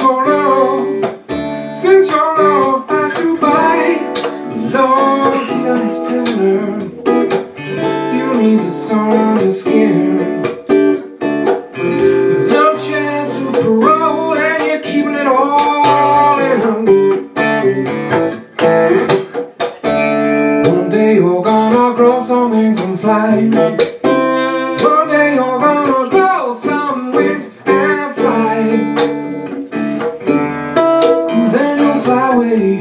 since your love passed you by. Lord, since prisoner, you need the sun on your skin. There's no chance of parole, and you're keeping it all in. One day you're gonna grow some wings and fly. One day you're gonna grow some wings and fly. And then you'll fly away.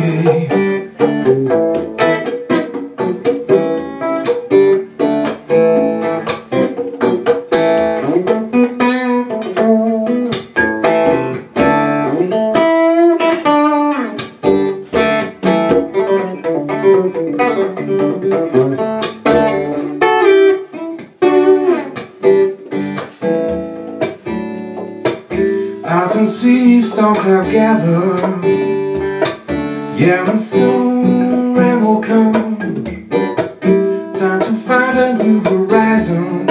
I can see storm cloud gather, yeah, and soon rain will come. Time to find a new horizon.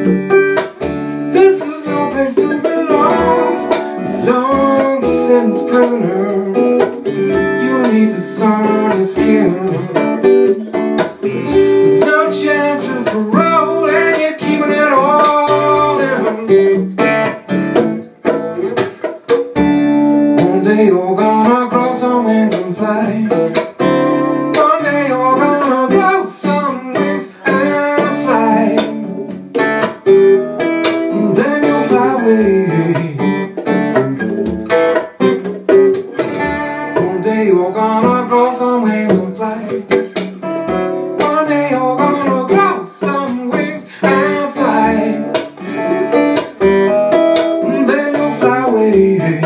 This is no place to belong. Long since prisoner, you need the sun on your skin. There's no chance of parole, and you're keeping it all in. One day you're gonna grow some wings and fly. One day you're gonna grow some wings and fly. And then you'll fly away. One day you're gonna grow some wings and fly. One day you're gonna grow some wings and fly. And then you'll fly away.